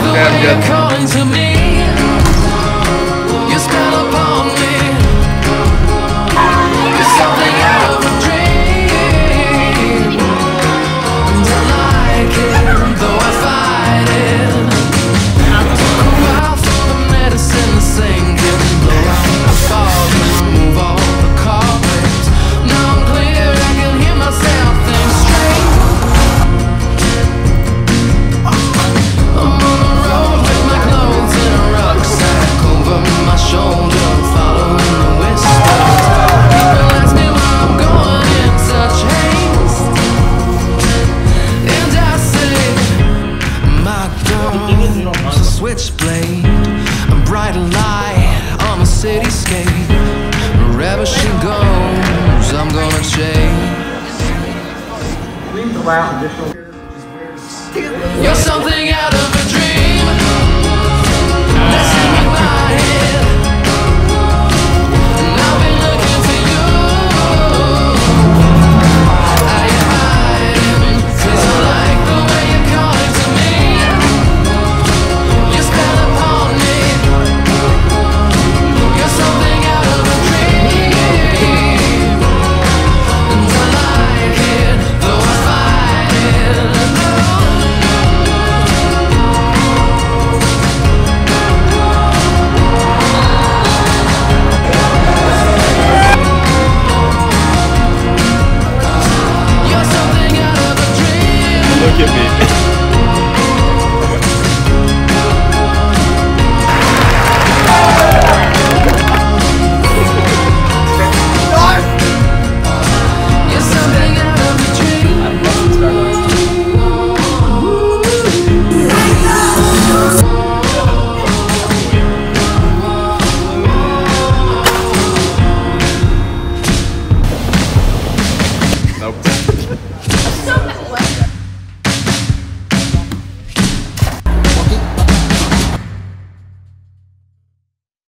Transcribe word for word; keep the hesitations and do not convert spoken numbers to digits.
way you're calling to me. You spell upon me. You're something out of a dream. And I like it, though I fight it. Took a while for the medicine to sink in. Blow out the fog and move all the cobwebs. Now I'm clear, I can hear myself think straight. I'm on the road with my clothes in a rucksack over my shoulder, following the whispers. People ask me where I'm going in such haste, and I say, my girl's a switchblade, a bright light on the cityscape. Wherever she goes, I'm gonna chase. Please allow additional. You're something out of a dream that's in my head, and I've been looking for you. Are you hiding? 'Cause I like the way you're calling to me. You spell upon me. You're something out of a dream, and I like it, though I fight it. You're something out of a dream. Look at me. You're something out of a dream. Nope.